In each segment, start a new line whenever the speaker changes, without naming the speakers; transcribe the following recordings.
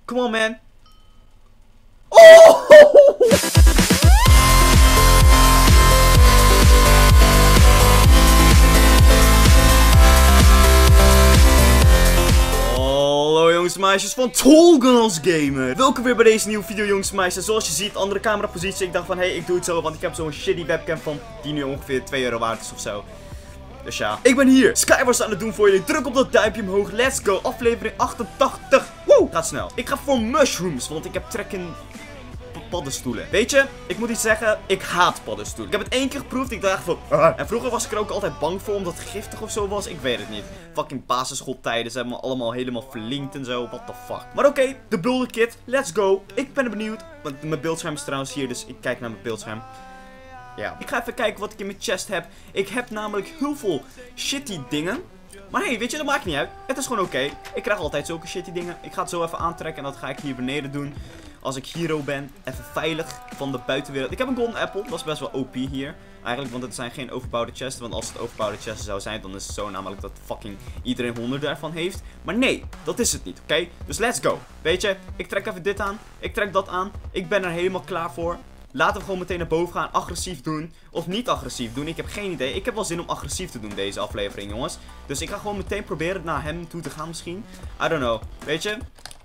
Come on, man. Oh! Hallo jongens en meisjes van Tallgirls Gamer. Welkom weer bij deze nieuwe video jongens en meisjes. Zoals je ziet, andere camerapositie. Ik dacht van, hey, ik doe het zo, want ik heb zo'n shitty webcam van die nu ongeveer 2 euro waard is of zo. Dus ja, ik ben hier Skywars aan het doen voor jullie. Druk op dat duimpje omhoog, let's go. Aflevering 88. Woe, gaat snel. Ik ga voor mushrooms, want ik heb trek in paddenstoelen. Weet je, ik moet iets zeggen, ik haat paddenstoelen. Ik heb het 1 keer geproefd, ik dacht van En vroeger was ik er ook altijd bang voor, omdat het giftig of zo was. Ik weet het niet. Fucking basisschooltijden, ze hebben me allemaal helemaal verlinkt en zo. What the fuck. Maar oké, de Builder Kit, let's go. Ik ben benieuwd, want mijn beeldscherm is trouwens hier, dus ik kijk naar mijn beeldscherm. Ja. Ik ga even kijken wat ik in mijn chest heb. Ik heb namelijk heel veel shitty dingen. Maar hey, weet je, dat maakt niet uit. Het is gewoon oké. Ik krijg altijd zulke shitty dingen. Ik ga het zo even aantrekken en dat ga ik hier beneden doen. Als ik hero ben, even veilig van de buitenwereld. Ik heb een golden apple, dat is best wel OP hier. Eigenlijk, want het zijn geen overbouwde chests. Want als het overbouwde chests zou zijn, dan is het zo namelijk dat fucking iedereen 100 daarvan heeft. Maar nee, dat is het niet, oké? Dus let's go. Weet je, ik trek even dit aan. Ik trek dat aan. Ik ben er helemaal klaar voor. Laten we gewoon meteen naar boven gaan, agressief doen. Of niet agressief doen, ik heb geen idee. Ik heb wel zin om agressief te doen deze aflevering, jongens. Dus ik ga gewoon meteen proberen naar hem toe te gaan misschien. I don't know, weet je.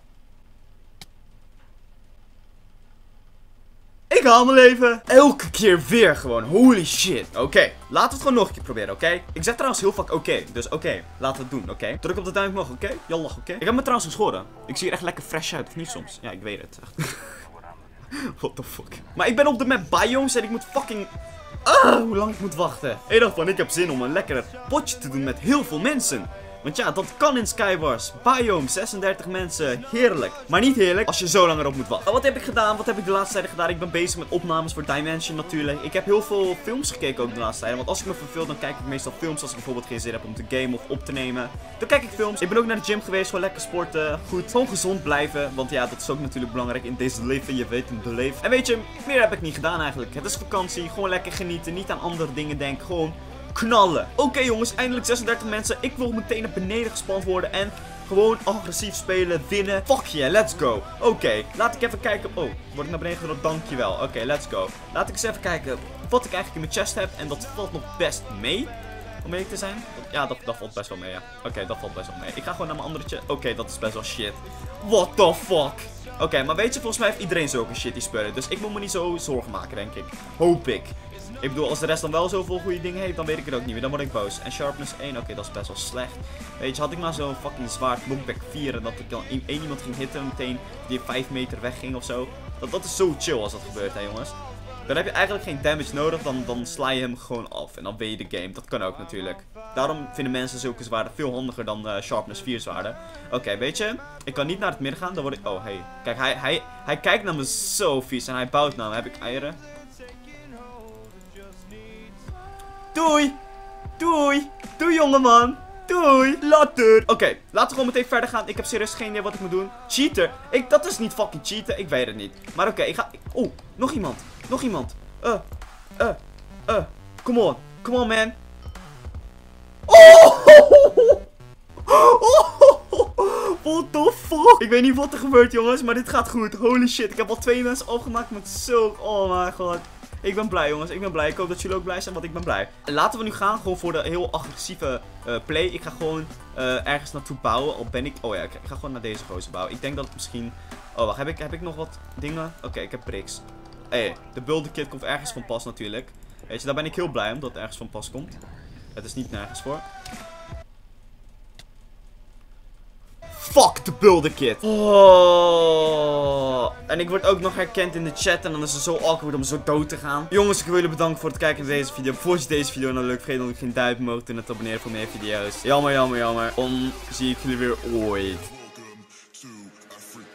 Ik haal mijn leven. Elke keer weer gewoon, holy shit. Oké, laten we het gewoon nog een keer proberen, oké? Ik zeg trouwens heel vaak oké, dus oké, laten we het doen, oké? Druk op de duimpje omhoog, oké? Jallah, oké? Ik heb me trouwens geschoren. Ik zie er echt lekker fresh uit, of niet soms? Ja, ik weet het. What the fuck. Maar ik ben op de map Biomes en ik moet fucking hoe lang ik moet wachten. Ik dacht van, ik heb zin om een lekker potje te doen met heel veel mensen. Want ja, dat kan in Skywars. Biome, 36 mensen. Heerlijk. Maar niet heerlijk als je zo lang erop moet wachten. Wat heb ik gedaan? Wat heb ik de laatste tijd gedaan? Ik ben bezig met opnames voor Dimension natuurlijk. Ik heb heel veel films gekeken ook de laatste tijd. Want als ik me verveel, dan kijk ik meestal films. Als ik bijvoorbeeld geen zin heb om te gamen of op te nemen, dan kijk ik films. Ik ben ook naar de gym geweest. Gewoon lekker sporten. Goed. Gewoon gezond blijven. Want ja, dat is ook natuurlijk belangrijk in deze leven. Je weet het, beleef. En weet je, meer heb ik niet gedaan eigenlijk. Het is vakantie. Gewoon lekker genieten. Niet aan andere dingen denken. Gewoon knallen. Oké jongens, eindelijk 36 mensen. Ik wil meteen naar beneden gespand worden en gewoon agressief spelen, winnen. Fuck yeah, let's go. Oké, laat ik even kijken. Oh, word ik naar beneden gedropt? Dankjewel. Oké, let's go. Laat ik eens even kijken wat ik eigenlijk in mijn chest heb. En dat valt nog best mee. Om eerlijk te zijn. Ja, dat valt best wel mee, ja. Oké, dat valt best wel mee. Ik ga gewoon naar mijn andere chest. Oké, dat is best wel shit. What the fuck? Oké, maar weet je, volgens mij heeft iedereen zulke shitty spullen. Dus ik moet me niet zo zorgen maken, denk ik. Hoop ik. Ik bedoel, als de rest dan wel zoveel goede dingen heeft, dan weet ik het ook niet meer. Dan word ik boos. En sharpness 1, oké, dat is best wel slecht. Weet je, had ik maar zo'n fucking zwaard lookback 4 en dat ik dan één iemand ging hitten meteen die 5 meter wegging of zo. Dat is zo chill als dat gebeurt, hè jongens. Dan heb je eigenlijk geen damage nodig, dan sla je hem gewoon af. En dan ben je de game. Dat kan ook natuurlijk. Daarom vinden mensen zulke zwaarden veel handiger dan sharpness 4 zwaarden. Oké, weet je, ik kan niet naar het midden gaan, dan word ik... Oh, hey. Kijk, hij kijkt naar me zo vies en hij bouwt naar me. Heb ik eieren? Doei! Doei! Doei jongeman! Doei! Later! Oké, laten we gewoon meteen verder gaan. Ik heb serieus geen idee wat ik moet doen. Cheater! Dat is niet fucking cheaten. Ik weet het niet. Maar oké, ik ga... Oeh, nog iemand. Nog iemand. Come on. Come on, man. Oh! What the fuck? Ik weet niet wat er gebeurt, jongens. Maar dit gaat goed. Holy shit. Ik heb al 2 mensen afgemaakt met zo... Oh mijn god. Ik ben blij, jongens. Ik ben blij. Ik hoop dat jullie ook blij zijn, want ik ben blij. Laten we nu gaan gewoon voor de heel agressieve play. Ik ga gewoon ergens naartoe bouwen. Al ben ik... Oh ja, ik ga gewoon naar deze gozer bouwen. Ik denk dat het misschien... Oh, wacht. Heb ik nog wat dingen? Oké, ik heb bricks. Hey, de Builder Kit komt ergens van pas natuurlijk. Weet je, daar ben ik heel blij om dat het ergens van pas komt. Het is niet nergens voor. Fuck de Builder Kit. Oh. En ik word ook nog herkend in de chat. En dan is het zo awkward om zo dood te gaan. Jongens, ik wil jullie bedanken voor het kijken naar deze video. Voor je deze video nou leuk vindt, dan geen duimpje omhoog en te abonneren voor meer video's. Jammer, jammer, jammer. Dan zie ik jullie weer ooit.